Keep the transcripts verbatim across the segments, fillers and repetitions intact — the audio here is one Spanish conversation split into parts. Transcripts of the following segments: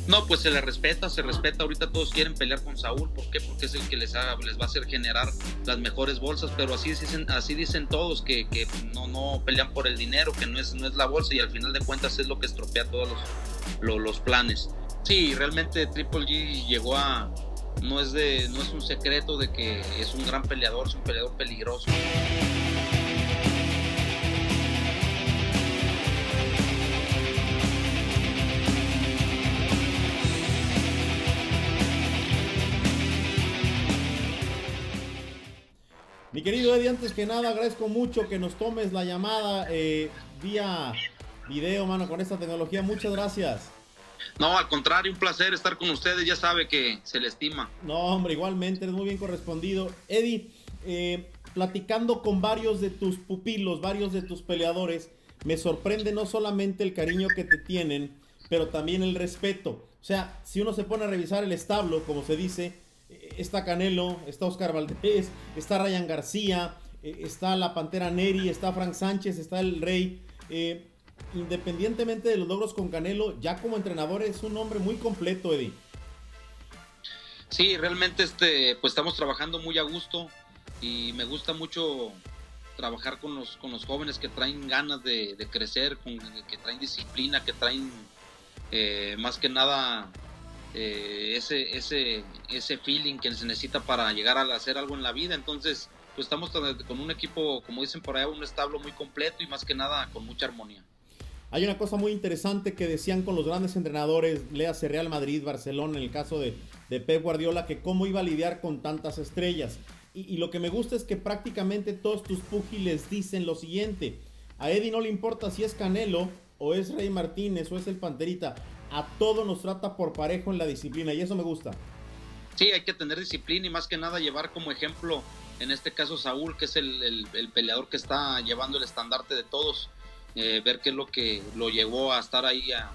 No, pues se le respeta, se respeta. Ahorita todos quieren pelear con Saúl. ¿Por qué? Porque es el que les, haga, les va a hacer generar las mejores bolsas. Pero así dicen, así dicen todos que, que no, no pelean por el dinero, que no es, no es la bolsa, y al final de cuentas es lo que estropea todos los, los, los planes. Sí, realmente Triple G llegó a... No es, de, no es un secreto de que es un gran peleador, es un peleador peligroso. Mi querido Eddie, antes que nada agradezco mucho que nos tomes la llamada eh, vía video, mano, con esta tecnología. Muchas gracias. No, al contrario, un placer estar con ustedes. Ya sabe que se le estima. No, hombre, igualmente, eres muy bien correspondido. Eddie, eh, platicando con varios de tus pupilos, varios de tus peleadores, me sorprende no solamente el cariño que te tienen, pero también el respeto. O sea, si uno se pone a revisar el establo, como se dice, está Canelo, está Oscar Valdez, está Ryan García, está la Pantera Neri, está Frank Sánchez, está el Rey. Eh, independientemente de los logros con Canelo, ya como entrenador es un hombre muy completo, Eddie. Sí, realmente este, pues estamos trabajando muy a gusto y me gusta mucho trabajar con los, con los jóvenes que traen ganas de, de crecer, con, que traen disciplina, que traen eh, más que nada eh, ese, ese, ese feeling que se necesita para llegar a hacer algo en la vida. Entonces, pues estamos con un equipo, como dicen por allá, un establo muy completo y más que nada con mucha armonía. Hay una cosa muy interesante que decían con los grandes entrenadores, léase Real Madrid, Barcelona, en el caso de, de Pep Guardiola, que cómo iba a lidiar con tantas estrellas. Y, y lo que me gusta es que prácticamente todos tus púgiles dicen lo siguiente: a Eddie no le importa si es Canelo, o es Rey Martínez, o es el Panterita, a todos nos trata por parejo en la disciplina, y eso me gusta. Sí, hay que tener disciplina y más que nada llevar como ejemplo, en este caso Saúl, que es el, el, el peleador que está llevando el estandarte de todos. Eh, ver qué es lo que lo llevó a estar ahí a,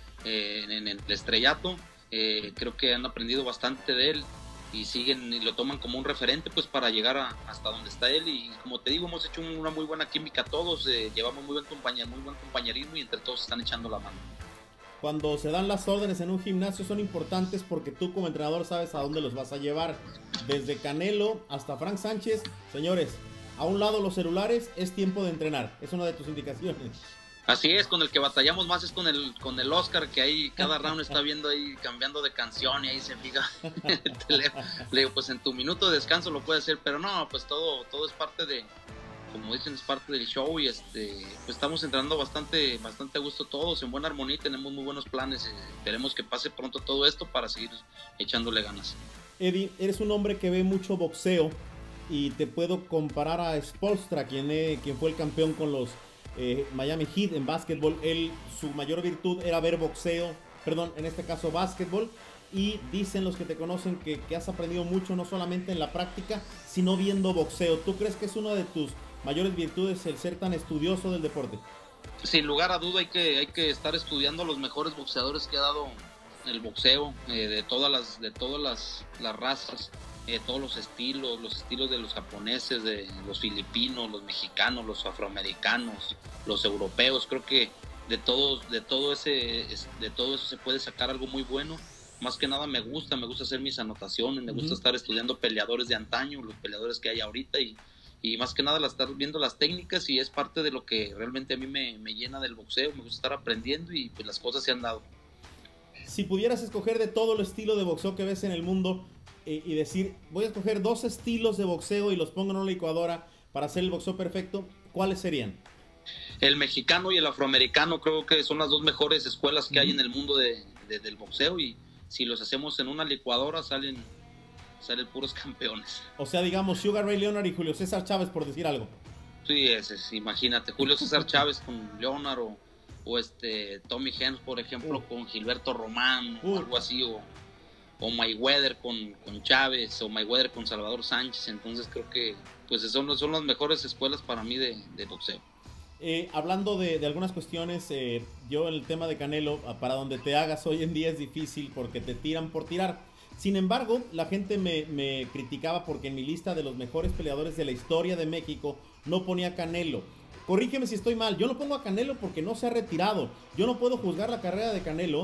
eh, en, en el estrellato. Eh, creo que han aprendido bastante de él y siguen y lo toman como un referente pues para llegar a, hasta donde está él. Y como te digo, hemos hecho una muy buena química todos, eh, llevamos muy buen, compañer, muy buen compañerismo y entre todos están echando la mano. Cuando se dan las órdenes en un gimnasio son importantes porque tú como entrenador sabes a dónde los vas a llevar. Desde Canelo hasta Frank Sánchez, señores, a un lado los celulares, es tiempo de entrenar. Es una de tus indicaciones. Así es, con el que batallamos más es con el con el Oscar, que ahí cada round está viendo ahí, cambiando de canción y ahí se fija el teléfono. Le digo, pues en tu minuto de descanso lo puedes hacer, pero no, pues todo, todo es parte de, como dicen, es parte del show y este, pues estamos entrenando bastante, bastante a gusto todos, en buena armonía, tenemos muy buenos planes. Eh, esperemos que pase pronto todo esto para seguir echándole ganas. Eddie, eres un hombre que ve mucho boxeo. Y te puedo comparar a Spoelstra, quien, eh, quien fue el campeón con los eh, Miami Heat en básquetbol. Él, su mayor virtud era ver boxeo, perdón, en este caso básquetbol. Y dicen los que te conocen que, que has aprendido mucho, no solamente en la práctica, sino viendo boxeo. ¿Tú crees que es una de tus mayores virtudes el ser tan estudioso del deporte? Sin lugar a duda hay que, hay que estar estudiando a los mejores boxeadores que ha dado el boxeo, eh, de todas las, de todas las, las razas. Eh, todos los estilos, los estilos de los japoneses, de los filipinos, los mexicanos, los afroamericanos, los europeos. Creo que de todos, de todo ese, de todo eso se puede sacar algo muy bueno. Más que nada me gusta, me gusta hacer mis anotaciones, me gusta uh-huh. estar estudiando peleadores de antaño, los peleadores que hay ahorita y, y más que nada la estar viendo las técnicas y es parte de lo que realmente a mí me, me llena del boxeo. Me gusta estar aprendiendo y pues las cosas se han dado. Si pudieras escoger de todo el estilo de boxeo que ves en el mundo, y decir, voy a escoger dos estilos de boxeo y los pongo en una licuadora para hacer el boxeo perfecto, ¿cuáles serían? El mexicano y el afroamericano creo que son las dos mejores escuelas que uh-huh. hay en el mundo de, de, del boxeo y si los hacemos en una licuadora salen, salen puros campeones. O sea, digamos, Sugar Ray Leonard y Julio César Chávez, por decir algo. Sí, es, es, imagínate, Julio César Chávez con Leonard o, o este Tommy Hearns, por ejemplo, uh. con Gilberto Román uh. o algo así, o o Mayweather con, con Chávez, o Mayweather con Salvador Sánchez. Entonces creo que pues son, son las mejores escuelas para mí de, de boxeo. Eh, hablando de, de algunas cuestiones, eh, yo el tema de Canelo, para donde te hagas hoy en día es difícil porque te tiran por tirar. Sin embargo, la gente me, me criticaba porque en mi lista de los mejores peleadores de la historia de México no ponía Canelo. Corrígeme si estoy mal, yo no pongo a Canelo porque no se ha retirado. Yo no puedo juzgar la carrera de Canelo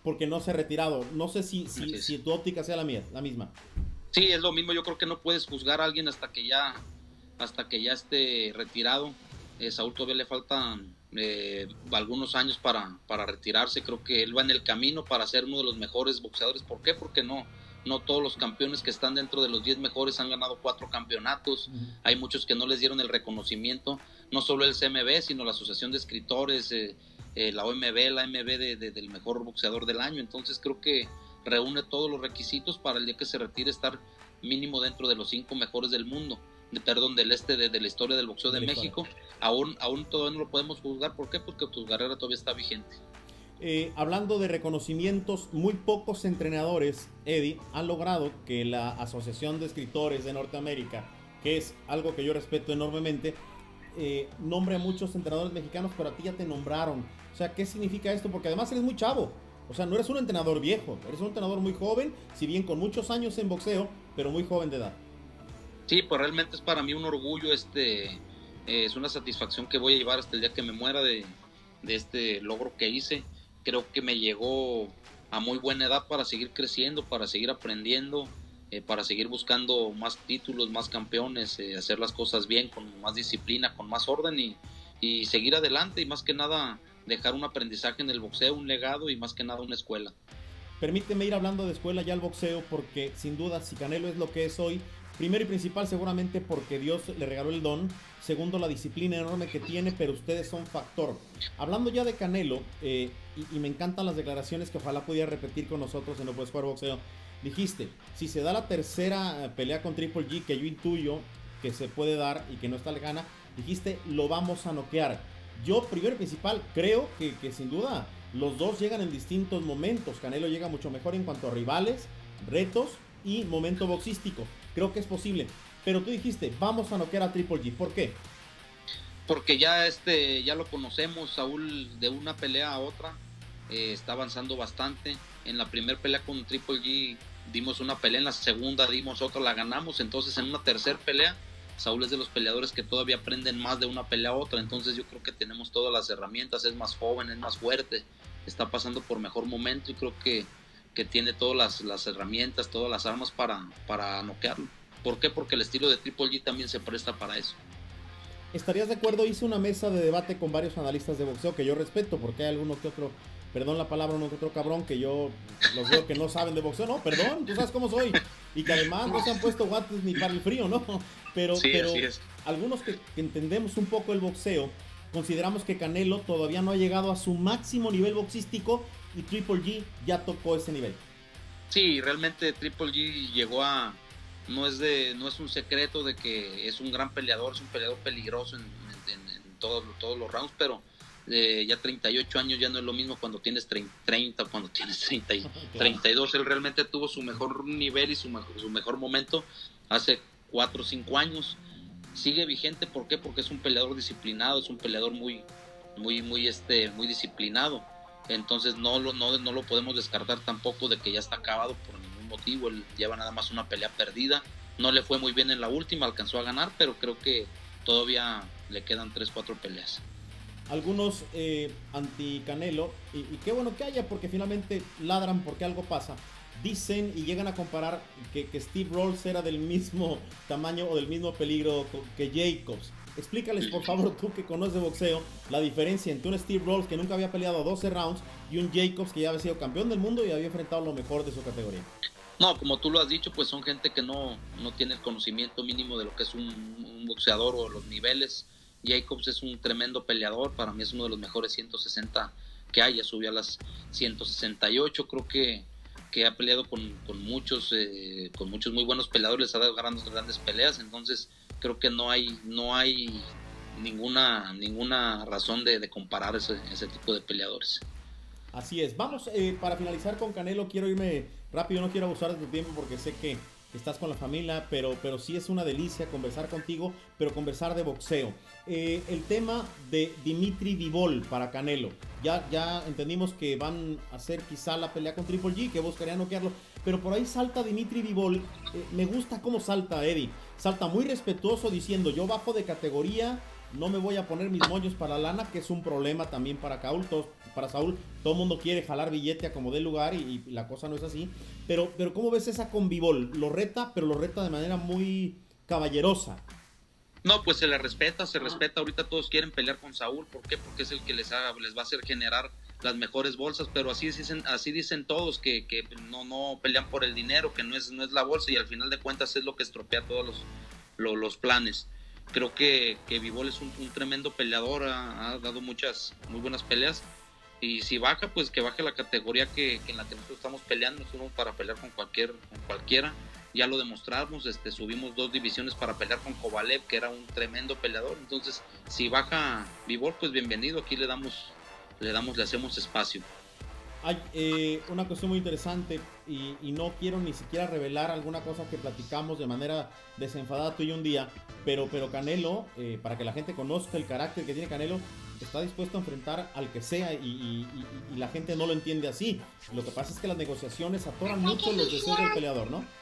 porque no se ha retirado. No sé si, si, si tu óptica sea la mía, la misma. Sí, es lo mismo. Yo creo que no puedes juzgar a alguien hasta que ya, hasta que ya esté retirado. Eh, Saúl todavía le faltan eh, algunos años para, para retirarse. Creo que él va en el camino para ser uno de los mejores boxeadores. ¿Por qué? Porque no, no todos los campeones que están dentro de los diez mejores han ganado cuatro campeonatos. Uh-huh. Hay muchos que no les dieron el reconocimiento, no solo el C M B, sino la Asociación de Escritores, eh, eh, la O M B, la M B de, de, del mejor boxeador del año. Entonces creo que reúne todos los requisitos para el día que se retire estar mínimo dentro de los cinco mejores del mundo, de, perdón, del este de, de la historia del boxeo de, de México. Aún, aún todavía no lo podemos juzgar. ¿Por qué? Porque tu carrera todavía está vigente. Eh, hablando de reconocimientos, muy pocos entrenadores, Eddie, han logrado que la Asociación de Escritores de Norteamérica, que es algo que yo respeto enormemente, eh, nombre a muchos entrenadores mexicanos, pero a ti ya te nombraron. O sea, ¿qué significa esto? Porque además eres muy chavo. O sea, no eres un entrenador viejo, eres un entrenador muy joven, si bien con muchos años en boxeo, pero muy joven de edad. Sí, pues realmente es para mí un orgullo, este, eh, es una satisfacción que voy a llevar hasta el día que me muera de, de este logro que hice. Creo que me llegó a muy buena edad para seguir creciendo, para seguir aprendiendo, eh, para seguir buscando más títulos, más campeones, eh, hacer las cosas bien, con más disciplina, con más orden y, y seguir adelante y más que nada dejar un aprendizaje en el boxeo, un legado y más que nada una escuela. Permíteme ir hablando de escuela ya al boxeo porque sin duda si Canelo es lo que es hoy, primero y principal seguramente porque Dios le regaló el don, segundo la disciplina enorme que tiene, pero ustedes son factor. Hablando ya de Canelo, eh, y, y me encantan las declaraciones que ojalá pudiera repetir con nosotros en No Puedes Jugar Boxeo, dijiste, si se da la tercera pelea con Triple G, que yo intuyo que se puede dar y que no está lejana, dijiste, lo vamos a noquear. Yo, primero y principal, creo que, que sin duda los dos llegan en distintos momentos. Canelo llega mucho mejor en cuanto a rivales, retos y momento boxístico. Creo que es posible. Pero tú dijiste, vamos a noquear a Triple G. ¿Por qué? Porque ya, este, ya lo conocemos, Saúl, de una pelea a otra. Eh, está avanzando bastante. En la primera pelea con Triple G dimos una pelea, en la segunda dimos otra, la ganamos. Entonces en una tercera pelea Saúl es de los peleadores que todavía aprenden más de una pelea a otra, entonces yo creo que tenemos todas las herramientas, es más joven, es más fuerte, está pasando por mejor momento y creo que, que tiene todas las, las herramientas, todas las armas para, para noquearlo. ¿Por qué? Porque el estilo de Triple G también se presta para eso. ¿Estarías de acuerdo? Hice una mesa de debate con varios analistas de boxeo que yo respeto, porque hay alguno que otro, perdón la palabra, uno que otro cabrón que yo los veo que no saben de boxeo, no, perdón, tú sabes cómo soy, y que además no se han puesto guantes ni para el frío, ¿no? Pero, sí, pero así es. Algunos que, que entendemos un poco el boxeo, consideramos que Canelo todavía no ha llegado a su máximo nivel boxístico y Triple G ya tocó ese nivel. Sí, realmente Triple G llegó a... No es, de, no es un secreto de que es un gran peleador, es un peleador peligroso en, en, en todos, todos los rounds, pero eh, ya treinta y ocho años ya no es lo mismo cuando tienes treinta, cuando tienes treinta y, claro. treinta y dos. Él realmente tuvo su mejor nivel y su mejor, su mejor momento hace cuatro o cinco años. Sigue vigente, ¿por qué? Porque es un peleador disciplinado, es un peleador muy, muy, muy, este, muy disciplinado. Entonces no lo, no, no lo podemos descartar tampoco de que ya está acabado por ningún motivo. Él lleva nada más una pelea perdida, no le fue muy bien en la última, alcanzó a ganar, pero creo que todavía le quedan tres, cuatro peleas. Algunos eh, anti Canelo, y, y qué bueno que haya, porque finalmente ladran porque algo pasa, dicen y llegan a comparar que, que Steve Rolls era del mismo tamaño o del mismo peligro que Jacobs. Explícales por favor, tú que conoces de boxeo, la diferencia entre un Steve Rolls que nunca había peleado doce rounds y un Jacobs que ya había sido campeón del mundo y había enfrentado lo mejor de su categoría. No, como tú lo has dicho, pues son gente que no, no tiene el conocimiento mínimo de lo que es un, un boxeador o los niveles. Jacobs es un tremendo peleador, para mí es uno de los mejores ciento sesenta que hay, ya subió a las ciento sesenta y ocho, creo que, que ha peleado con, con, muchos, eh, con muchos muy buenos peleadores, les ha dado grandes, grandes peleas, entonces creo que no hay, no hay ninguna, ninguna razón de, de comparar ese, ese tipo de peleadores. Así es. Vamos, eh, para finalizar con Canelo, quiero irme rápido, no quiero abusar de tu tiempo porque sé que estás con la familia, pero, pero sí es una delicia conversar contigo, pero conversar de boxeo. Eh, el tema de Dimitri Bivol para Canelo. Ya, ya entendimos que van a hacer quizá la pelea con Triple G, que buscarían noquearlo, pero por ahí salta Dimitri Bivol. Eh, me gusta cómo salta Eddie. Salta muy respetuoso diciendo, yo bajo de categoría no me voy a poner mis moños para la lana, que es un problema también para Saúl, todos, para Saúl, todo el mundo quiere jalar billete a como dé lugar y, y la cosa no es así, pero, pero ¿cómo ves esa con Bivol? Lo reta, pero lo reta de manera muy caballerosa. No, pues se le respeta, se respeta. Ahorita todos quieren pelear con Saúl. ¿Por qué? Porque es el que les, haga, les va a hacer generar las mejores bolsas. Pero así dicen, así dicen todos que, que no, no pelean por el dinero, que no es, no es la bolsa. Y al final de cuentas es lo que estropea todos los, los, los planes. Creo que, que Bivol es un, un tremendo peleador. Ha, ha dado muchas, muy buenas peleas. Y si baja, pues que baje la categoría que, que en la que nosotros estamos peleando. Nosotros para pelear con, cualquier, con cualquiera. Ya lo demostramos, este, subimos dos divisiones para pelear con Kovalev, que era un tremendo peleador. Entonces, si baja Bivol, pues bienvenido, aquí le damos, le damos, le hacemos espacio. Hay eh, una cuestión muy interesante y, y no quiero ni siquiera revelar alguna cosa que platicamos de manera desenfadada tú y yo un día, pero, pero Canelo, eh, para que la gente conozca el carácter que tiene Canelo, está dispuesto a enfrentar al que sea y, y, y, y la gente no lo entiende así. Lo que pasa es que las negociaciones atoran mucho los deseos del peleador, ¿no?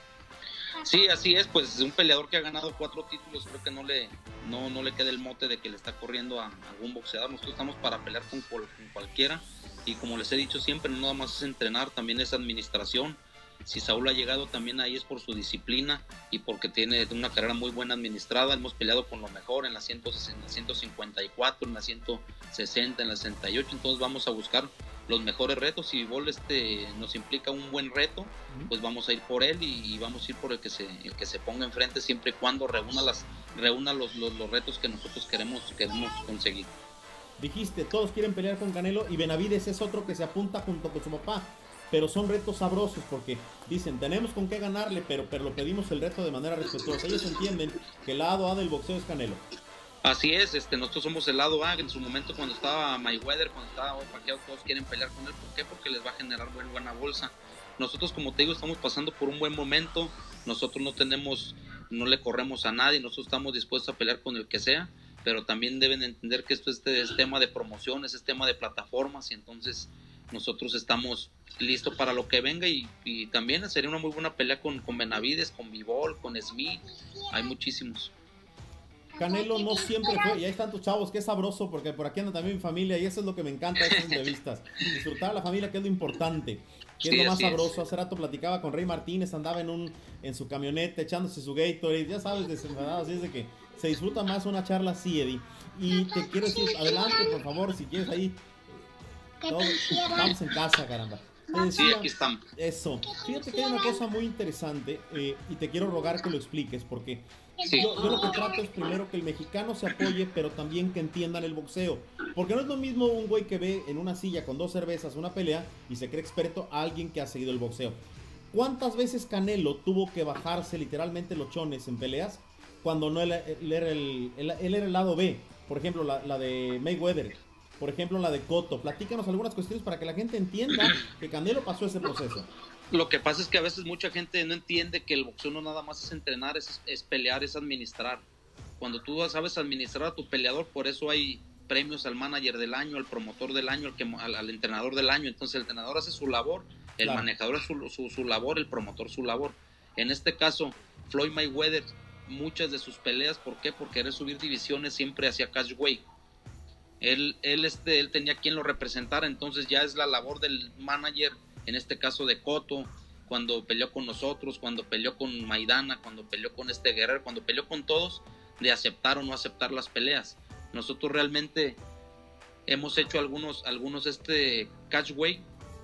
Sí, así es, pues un peleador que ha ganado cuatro títulos, creo que no le, no, no le queda el mote de que le está corriendo a algún boxeador. Nosotros estamos para pelear con, con cualquiera y como les he dicho siempre, no nada más es entrenar, también es administración. Si Saúl ha llegado también ahí es por su disciplina y porque tiene una carrera muy buena administrada. Hemos peleado con lo mejor en la, ciento, en la ciento cincuenta y cuatro, en la ciento sesenta, en la sesenta y ocho, entonces vamos a buscar los mejores retos. Si Bivol este, nos implica un buen reto, pues vamos a ir por él y, y vamos a ir por el que se, el que se ponga enfrente siempre y cuando reúna, las, reúna los, los, los retos que nosotros queremos, queremos conseguir. Dijiste, todos quieren pelear con Canelo y Benavides es otro que se apunta junto con su papá. Pero son retos sabrosos porque dicen, tenemos con qué ganarle, pero, pero lo pedimos el reto de manera respetuosa. Ellos entienden que el lado A del boxeo es Canelo. Así es, este, nosotros somos el lado A. En su momento cuando estaba Mayweather, cuando estaba Pacquiao, todos quieren pelear con él. ¿Por qué? Porque les va a generar buen, buena bolsa. Nosotros, como te digo, estamos pasando por un buen momento. Nosotros no tenemos, no le corremos a nadie. Nosotros estamos dispuestos a pelear con el que sea. Pero también deben entender que esto este es tema de promociones, es tema de plataformas. Y entonces nosotros estamos listos para lo que venga. Y, y también sería una muy buena pelea con, con Benavides, con Bivol, con Smith. Hay muchísimos. Canelo no siempre fue, y hay tantos chavos que es sabroso, porque por aquí anda también mi familia, y eso es lo que me encanta de estas entrevistas, disfrutar a la familia, que es lo importante, que sí, es lo más sabroso. Es. Hace rato platicaba con Rey Martínez, andaba en un en su camioneta echándose su Gatorade, ya sabes, desenfadado, así es de que se disfruta más una charla así, Eddie. Y te quiero decir, adelante, por favor, si quieres ahí, todo, estamos en casa, caramba. Te decía, sí, aquí estamos. Eso, fíjate que hay una cosa muy interesante, eh, y te quiero rogar que lo expliques, porque sí. yo, yo lo que trato es primero que el mexicano se apoye, pero también que entiendan el boxeo, porque no es lo mismo un güey que ve en una silla con dos cervezas una pelea y se cree experto a alguien que ha seguido el boxeo. ¿Cuántas veces Canelo tuvo que bajarse literalmente los chones en peleas cuando no él, él, era, el, él, él era el lado B? Por ejemplo, la, la de Mayweather, por ejemplo, la de Cotto. Platícanos algunas cuestiones para que la gente entienda que Canelo pasó ese proceso. Lo que pasa es que a veces mucha gente no entiende que el boxeo no nada más es entrenar, es, es pelear, es administrar. Cuando tú sabes administrar a tu peleador, por eso hay premios al manager del año, al promotor del año, al, que, al, al entrenador del año. Entonces el entrenador hace su labor, el claro. manejador hace su, su, su labor, el promotor su labor. En este caso, Floyd Mayweather, muchas de sus peleas, ¿por qué? Por querer subir divisiones siempre hacia catchweight. Él, él, este, él tenía quien lo representara, entonces ya es la labor del manager, en este caso de Cotto, cuando peleó con nosotros, cuando peleó con Maidana, cuando peleó con este Guerrero, cuando peleó con todos, de aceptar o no aceptar las peleas. Nosotros realmente hemos hecho algunos, algunos este catchweight.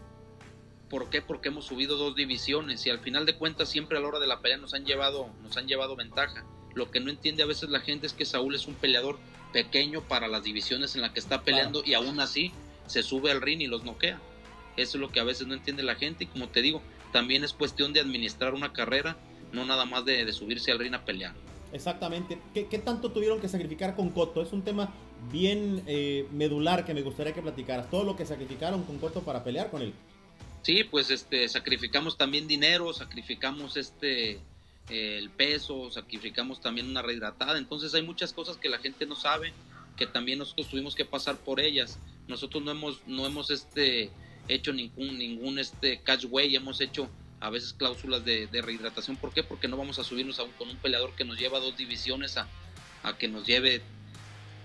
¿Por qué? Porque hemos subido dos divisiones y al final de cuentas siempre a la hora de la pelea nos han llevado, nos han llevado ventaja. Lo que no entiende a veces la gente es que Saúl es un peleador pequeño para las divisiones en las que está peleando, claro. y aún así se sube al ring y los noquea. Eso es lo que a veces no entiende la gente y como te digo, también es cuestión de administrar una carrera, no nada más de, de subirse al ring a pelear. Exactamente. ¿Qué, qué tanto tuvieron que sacrificar con Cotto? Es un tema bien eh, medular que me gustaría que platicaras. Todo lo que sacrificaron con Cotto para pelear con él. Sí, pues este sacrificamos también dinero, sacrificamos este eh, el peso, sacrificamos también una rehidratada. Entonces hay muchas cosas que la gente no sabe, que también nosotros tuvimos que pasar por ellas. Nosotros no hemos no hemos este hecho ningún ningún este catchweight, hemos hecho a veces cláusulas de, de rehidratación. ¿Por qué? Porque no vamos a subirnos a un, con un peleador que nos lleva dos divisiones a, a que nos lleve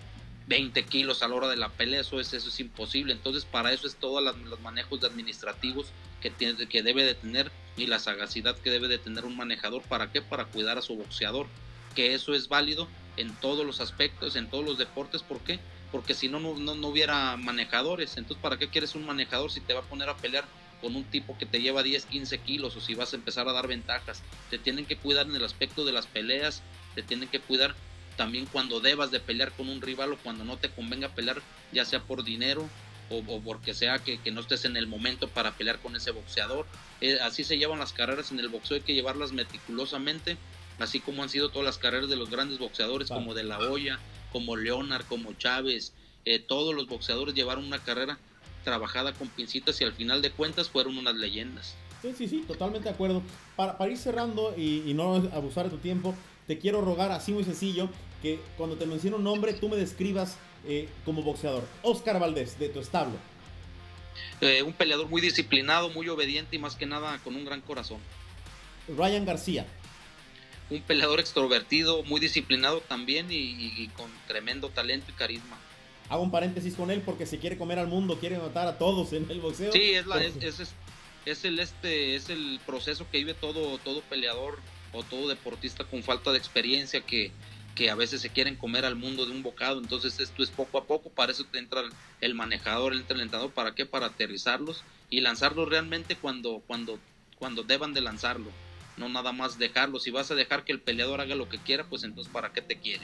veinte kilos a la hora de la pelea, eso es, eso es imposible. Entonces para eso es todos los manejos administrativos que, tiene, que debe de tener y la sagacidad que debe de tener un manejador. ¿Para qué? Para cuidar a su boxeador, que eso es válido en todos los aspectos, en todos los deportes. ¿Por qué? Porque si no, no, no hubiera manejadores. Entonces ¿para qué quieres un manejador si te va a poner a pelear con un tipo que te lleva diez, quince kilos, o si vas a empezar a dar ventajas? Te tienen que cuidar en el aspecto de las peleas, te tienen que cuidar también cuando debas de pelear con un rival o cuando no te convenga pelear, ya sea por dinero o, o porque sea que, que no estés en el momento para pelear con ese boxeador. Eh, así se llevan las carreras en el boxeo, hay que llevarlas meticulosamente, así como han sido todas las carreras de los grandes boxeadores, vale, como De La Hoya, como Leonard, como Chávez. Eh, todos los boxeadores llevaron una carrera trabajada con pincitas y al final de cuentas fueron unas leyendas. Sí, sí, sí, totalmente de acuerdo. Para, para ir cerrando y, y no abusar de tu tiempo, te quiero rogar así muy sencillo que cuando te menciono un nombre tú me describas eh, como boxeador. Oscar Valdez, de tu establo. Eh, un peleador muy disciplinado, muy obediente y más que nada con un gran corazón. Ryan García. Un peleador extrovertido, muy disciplinado también y, y, y con tremendo talento y carisma. Hago un paréntesis con él porque se quiere comer al mundo, quiere matar a todos en el boxeo. Sí, es, la, es, es, es, es, el, este, es el proceso que vive todo, todo peleador o todo deportista con falta de experiencia, que, que a veces se quieren comer al mundo de un bocado. Entonces esto es poco a poco, para eso te entra el manejador, entra el entrenador. ¿Para qué? Para aterrizarlos y lanzarlos realmente cuando, cuando, cuando deban de lanzarlo, no nada más dejarlo. Si vas a dejar que el peleador haga lo que quiera, pues entonces ¿para qué te quiere?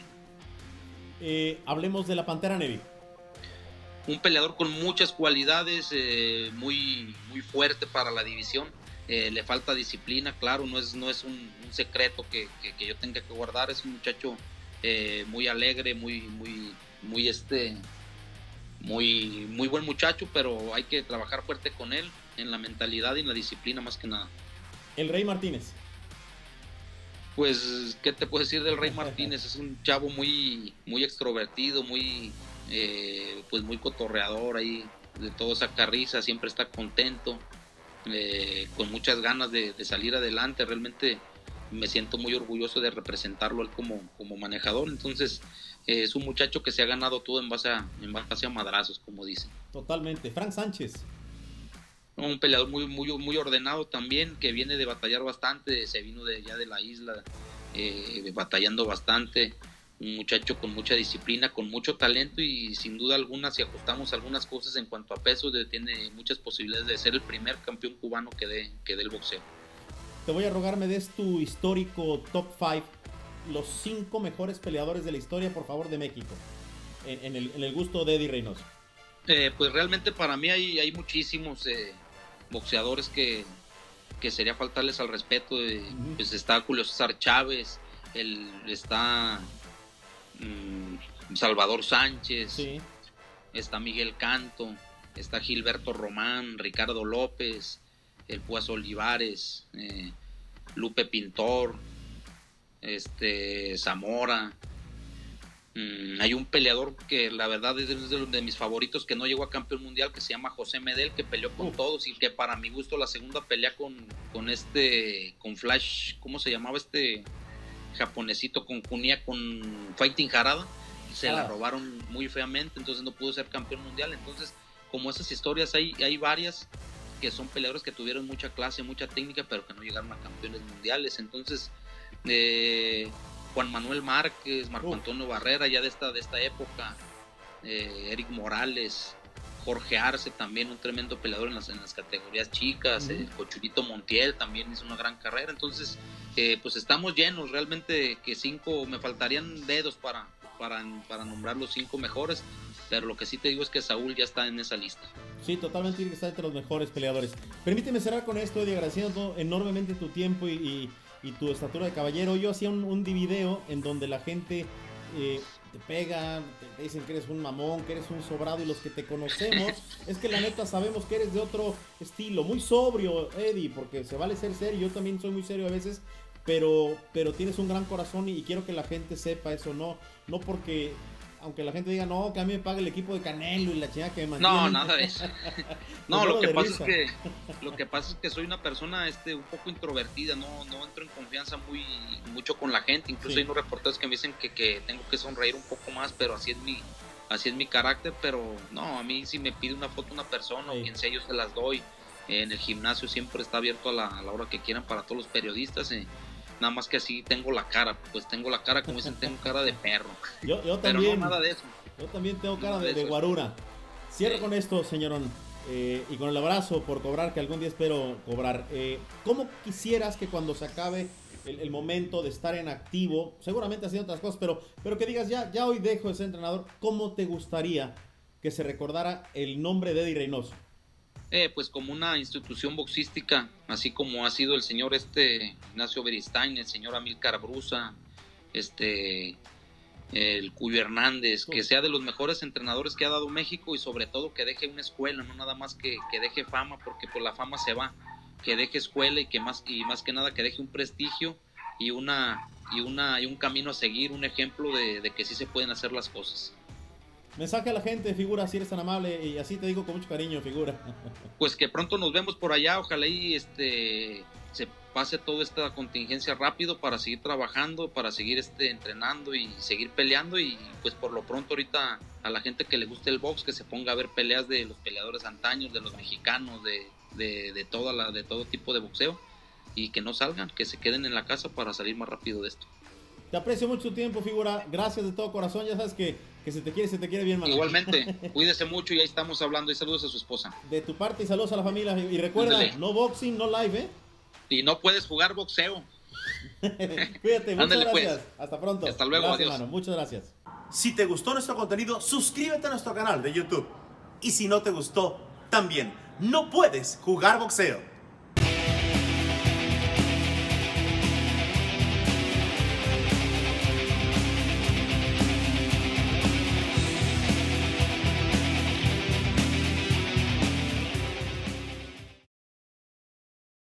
Eh, hablemos de la Pantera Neri. Un peleador con muchas cualidades, eh, muy, muy fuerte para la división. Eh, le falta disciplina, claro, no es, no es un, un secreto que, que, que yo tenga que guardar. Es un muchacho eh, muy alegre, muy, muy, muy, este, muy, muy buen muchacho, pero hay que trabajar fuerte con él en la mentalidad y en la disciplina más que nada. El Rey Martínez. Pues, ¿qué te puedo decir del Rey Martínez? Es un chavo muy, muy extrovertido, muy, eh, pues muy cotorreador ahí, de toda esa carriza, siempre está contento. Eh, con muchas ganas de, de salir adelante. Realmente me siento muy orgulloso de representarlo él como, como manejador. Entonces eh, es un muchacho que se ha ganado todo en base a, en base a madrazos, como dicen. Totalmente. Frank Sánchez. Un peleador muy, muy, muy ordenado también, que viene de batallar bastante, se vino de ya de la isla eh, batallando bastante. Un muchacho con mucha disciplina, con mucho talento y sin duda alguna, si ajustamos algunas cosas en cuanto a peso, de, tiene muchas posibilidades de ser el primer campeón cubano que dé que dé el boxeo. Te voy a rogar me des tu histórico top cinco, los cinco mejores peleadores de la historia, por favor, de México, en, en, el, en el gusto de Eddie Reynoso. Eh, pues realmente para mí hay, hay muchísimos eh, boxeadores que, que sería faltarles al respeto. Eh, uh-huh. Pues está Julio César Chávez, el, está... Salvador Sánchez, sí. Está Miguel Canto, está Gilberto Román, Ricardo López, el Púas Olivares, eh, Lupe Pintor, este Zamora. Mm, hay un peleador que la verdad es de, de, de mis favoritos, que no llegó a campeón mundial, que se llama José Medel, que peleó con uh. todos y que para mi gusto la segunda pelea con, con este, con Flash, ¿cómo se llamaba este japonesito con Cunía, con Fighting Harada? Se ah. la robaron muy feamente, entonces no pudo ser campeón mundial. Entonces, como esas historias hay, hay varias que son peleadores que tuvieron mucha clase, mucha técnica, pero que no llegaron a campeones mundiales. Entonces, eh, Juan Manuel Márquez, Marco uh. Antonio Barrera, ya de esta, de esta época, eh, Eric Morales, Jorge Arce, también un tremendo peleador en las, en las categorías chicas, uh. eh, Cochurito Montiel también hizo una gran carrera. Entonces, eh, pues estamos llenos, realmente que cinco, me faltarían dedos para, para, para nombrar los cinco mejores, pero lo que sí te digo es que Saúl ya está en esa lista. Sí, totalmente tiene que estar entre los mejores peleadores. Permíteme cerrar con esto, Eddie, agradeciendo enormemente tu tiempo y, y, y tu estatura de caballero. Yo hacía un, un video en donde la gente eh, te pega, te, te dicen que eres un mamón, que eres un sobrado, y los que te conocemos es que la neta sabemos que eres de otro estilo, muy sobrio, Eddie, porque se vale ser serio. Yo también soy muy serio a veces, pero, pero tienes un gran corazón y, y quiero que la gente sepa eso, no, no porque... aunque la gente diga, no, que a mí me paga el equipo de Canelo y la chingada que me mantiene. No, nada de eso. No, lo que pasa es que lo que pasa es que soy una persona este un poco introvertida, no, no entro en confianza muy mucho con la gente. Incluso sí. Hay unos reporteros que me dicen que, que tengo que sonreír un poco más, pero así es mi, así es mi carácter, pero no, a mí si me pide una foto una persona sí. o quien sea, yo se las doy. En el gimnasio siempre está abierto a la, a la hora que quieran para todos los periodistas. Eh. Nada más que así tengo la cara, pues tengo la cara, como dicen, tengo cara de perro. Yo, yo pero también, no nada de eso. Yo también tengo cara no de, de, de guarura. Cierro sí. con esto, señorón, eh, y con el abrazo por cobrar, que algún día espero cobrar. Eh, ¿Cómo quisieras que cuando se acabe el, el momento de estar en activo, seguramente haciendo otras cosas, pero, pero que digas, ya, ya hoy dejo de ser entrenador, ¿cómo te gustaría que se recordara el nombre de Eddie Reynoso? Eh, pues como una institución boxística, así como ha sido el señor este Ignacio Beristain, el señor Amílcar Brusa, este el Cuyo Hernández, que sea de los mejores entrenadores que ha dado México, y sobre todo que deje una escuela, no nada más que, que deje fama, porque pues la fama se va, que deje escuela y que más y más que nada que deje un prestigio y una y una y un camino a seguir, un ejemplo de, de que sí se pueden hacer las cosas. Mensaje a la gente, figura, si eres tan amable, y así te digo con mucho cariño, figura. Pues que pronto nos vemos por allá, ojalá y este se pase toda esta contingencia rápido para seguir trabajando, para seguir este entrenando y seguir peleando, y pues por lo pronto ahorita a la gente que le guste el box, que se ponga a ver peleas de los peleadores antaños, de los mexicanos, de, de, de, toda la, de todo tipo de boxeo, y que no salgan, que se queden en la casa para salir más rápido de esto. Te aprecio mucho tu tiempo, figura. Gracias de todo corazón. Ya sabes que, que se te quiere, se te quiere bien, mano. Igualmente, cuídese mucho y ahí estamos hablando. Y saludos a su esposa. De tu parte y saludos a la familia. Y recuerda, Ándale. No boxing, no live, ¿eh? Y no puedes jugar boxeo. Cuídate, muchas Ándale, gracias. Pues. Hasta pronto. Hasta luego, gracias, adiós. Mano. Muchas gracias. Si te gustó nuestro contenido, suscríbete a nuestro canal de YouTube. Y si no te gustó, también no puedes jugar boxeo.